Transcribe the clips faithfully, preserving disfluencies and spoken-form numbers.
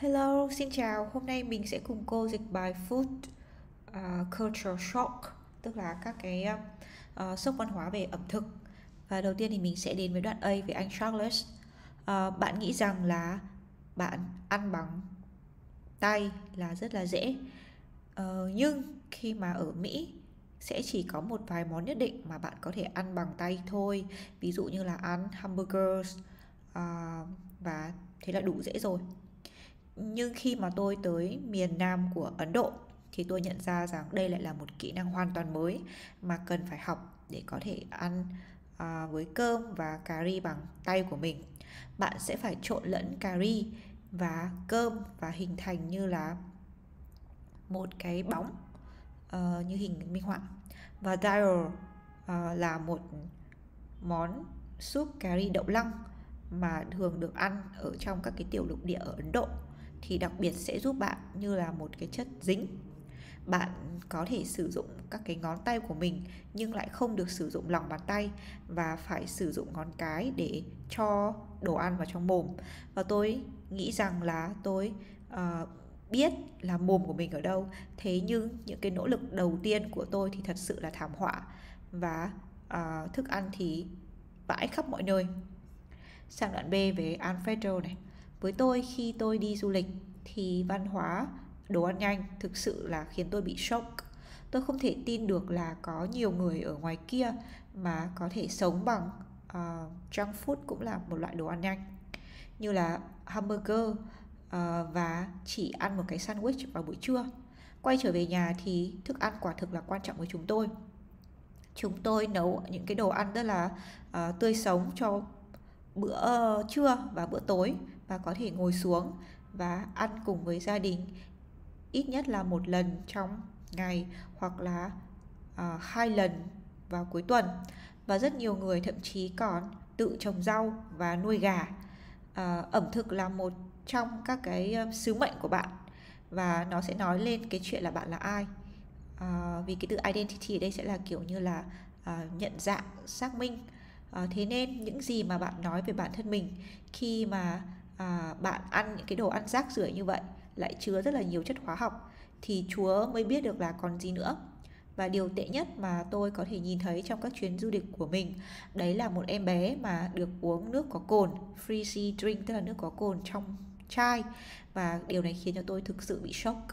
Hello, xin chào. Hôm nay mình sẽ cùng cô dịch bài Food uh, Culture Shock, tức là các cái uh, sốc văn hóa về ẩm thực. Và đầu tiên thì mình sẽ đến với đoạn A với anh Charles. Uh, bạn nghĩ rằng là bạn ăn bằng tay là rất là dễ. Uh, nhưng khi mà ở Mỹ sẽ chỉ có một vài món nhất định mà bạn có thể ăn bằng tay thôi. Ví dụ như là ăn hamburgers uh, và thế là đủ dễ rồi. Nhưng khi mà tôi tới miền Nam của Ấn Độ thì tôi nhận ra rằng đây lại là một kỹ năng hoàn toàn mới mà cần phải học để có thể ăn à, với cơm và cà ri bằng tay của mình. Bạn sẽ phải trộn lẫn cà ri và cơm và hình thành như là một cái bóng uh, như hình minh họa. Và dal uh, là một món súp cà ri đậu lăng mà thường được ăn ở trong các cái tiểu lục địa ở Ấn Độ, thì đặc biệt sẽ giúp bạn như là một cái chất dính. Bạn có thể sử dụng các cái ngón tay của mình nhưng lại không được sử dụng lòng bàn tay và phải sử dụng ngón cái để cho đồ ăn vào trong mồm. Và tôi nghĩ rằng là tôi uh, biết là mồm của mình ở đâu. Thế nhưng những cái nỗ lực đầu tiên của tôi thì thật sự là thảm họa. Và uh, thức ăn thì vãi khắp mọi nơi. Sang đoạn B về Alfredo này. Với tôi khi tôi đi du lịch thì văn hóa đồ ăn nhanh thực sự là khiến tôi bị sốc. Tôi không thể tin được là có nhiều người ở ngoài kia mà có thể sống bằng uh, junk food, cũng là một loại đồ ăn nhanh, như là hamburger uh, và chỉ ăn một cái sandwich vào buổi trưa. Quay trở về nhà thì thức ăn quả thực là quan trọng với chúng tôi. Chúng tôi nấu những cái đồ ăn rất là uh, tươi sống cho bữa trưa và bữa tối, và có thể ngồi xuống và ăn cùng với gia đình ít nhất là một lần trong ngày, hoặc là uh, hai lần vào cuối tuần. Và rất nhiều người thậm chí còn tự trồng rau và nuôi gà. Uh, ẩm thực là một trong các cái sứ mệnh của bạn, và nó sẽ nói lên cái chuyện là bạn là ai. Uh, vì cái từ identity ở đây sẽ là kiểu như là uh, nhận dạng, xác minh. À, thế nên những gì mà bạn nói về bản thân mình khi mà à, bạn ăn những cái đồ ăn rác rưởi như vậy, lại chứa rất là nhiều chất hóa học, thì Chúa mới biết được là còn gì nữa. Và điều tệ nhất mà tôi có thể nhìn thấy trong các chuyến du lịch của mình, đấy là một em bé mà được uống nước có cồn, frizzy drink, tức là nước có cồn trong chai. Và điều này khiến cho tôi thực sự bị sốc.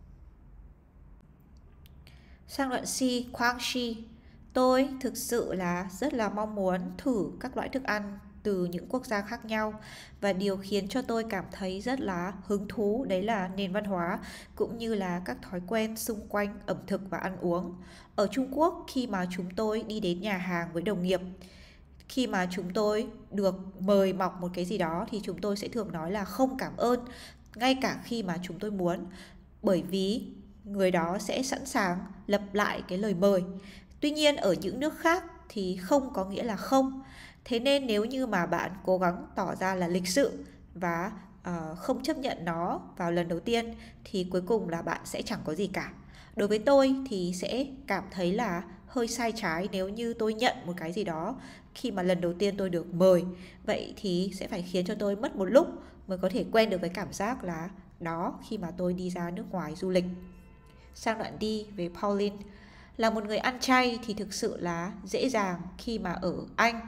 Sang đoạn C, Quang Shi. Tôi thực sự là rất là mong muốn thử các loại thức ăn từ những quốc gia khác nhau, và điều khiến cho tôi cảm thấy rất là hứng thú đấy là nền văn hóa cũng như là các thói quen xung quanh ẩm thực và ăn uống. Ở Trung Quốc, khi mà chúng tôi đi đến nhà hàng với đồng nghiệp, khi mà chúng tôi được mời mọc một cái gì đó thì chúng tôi sẽ thường nói là không cảm ơn, ngay cả khi mà chúng tôi muốn, bởi vì người đó sẽ sẵn sàng lặp lại cái lời mời. Tuy nhiên ở những nước khác thì không có nghĩa là không. Thế nên nếu như mà bạn cố gắng tỏ ra là lịch sự và uh, không chấp nhận nó vào lần đầu tiên, thì cuối cùng là bạn sẽ chẳng có gì cả. Đối với tôi thì sẽ cảm thấy là hơi sai trái nếu như tôi nhận một cái gì đó khi mà lần đầu tiên tôi được mời. Vậy thì sẽ phải khiến cho tôi mất một lúc mới có thể quen được với cảm giác là đó khi mà tôi đi ra nước ngoài du lịch. Sang đoạn đi về Pauline. Là một người ăn chay thì thực sự là dễ dàng khi mà ở Anh,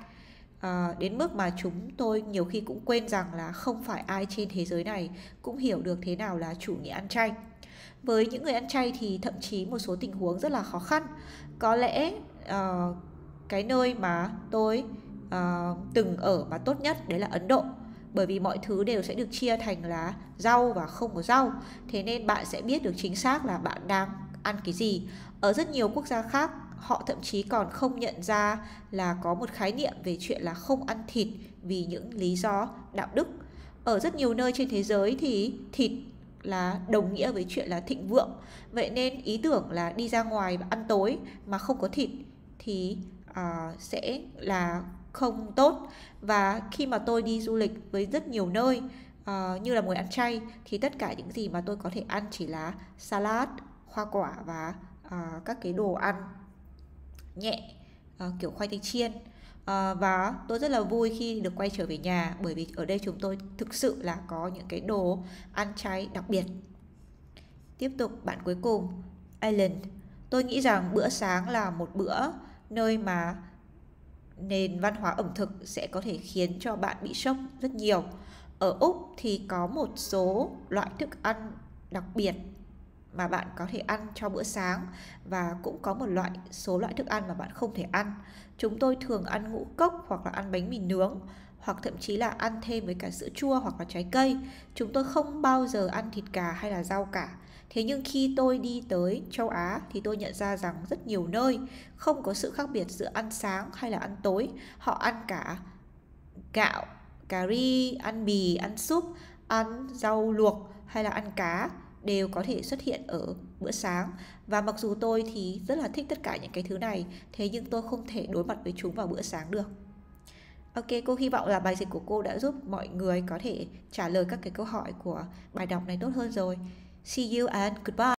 à, đến mức mà chúng tôi nhiều khi cũng quên rằng là không phải ai trên thế giới này cũng hiểu được thế nào là chủ nghĩa ăn chay. Với những người ăn chay thì thậm chí một số tình huống rất là khó khăn. Có lẽ uh, cái nơi mà tôi uh, từng ở mà tốt nhất đấy là Ấn Độ, bởi vì mọi thứ đều sẽ được chia thành là rau và không có rau. Thế nên bạn sẽ biết được chính xác là bạn đang ăn cái gì. Ở rất nhiều quốc gia khác, họ thậm chí còn không nhận ra là có một khái niệm về chuyện là không ăn thịt vì những lý do đạo đức. Ở rất nhiều nơi trên thế giới thì thịt là đồng nghĩa với chuyện là thịnh vượng. Vậy nên ý tưởng là đi ra ngoài và ăn tối mà không có thịt thì uh, sẽ là không tốt. Và khi mà tôi đi du lịch với rất nhiều nơi uh, như là người ăn chay, thì tất cả những gì mà tôi có thể ăn chỉ là salad, hoa quả và uh, các cái đồ ăn nhẹ, uh, kiểu khoai tây chiên. À, và tôi rất là vui khi được quay trở về nhà, bởi vì ở đây chúng tôi thực sự là có những cái đồ ăn chay đặc biệt. Tiếp tục bạn cuối cùng, Ireland. Tôi nghĩ rằng bữa sáng là một bữa nơi mà nền văn hóa ẩm thực sẽ có thể khiến cho bạn bị sốc rất nhiều. Ở Úc thì có một số loại thức ăn đặc biệt mà bạn có thể ăn cho bữa sáng, và cũng có một loại số loại thức ăn mà bạn không thể ăn. Chúng tôi thường ăn ngũ cốc hoặc là ăn bánh mì nướng, hoặc thậm chí là ăn thêm với cả sữa chua hoặc là trái cây. Chúng tôi không bao giờ ăn thịt gà hay là rau cả. Thế nhưng khi tôi đi tới châu Á thì tôi nhận ra rằng rất nhiều nơi không có sự khác biệt giữa ăn sáng hay là ăn tối. Họ ăn cả gạo, cà ri, ăn mì, ăn súp, ăn rau luộc hay là ăn cá đều có thể xuất hiện ở bữa sáng. Và mặc dù tôi thì rất là thích tất cả những cái thứ này, thế nhưng tôi không thể đối mặt với chúng vào bữa sáng được. Ok, cô hy vọng là bài dịch của cô đã giúp mọi người có thể trả lời các cái câu hỏi của bài đọc này tốt hơn rồi. See you and goodbye.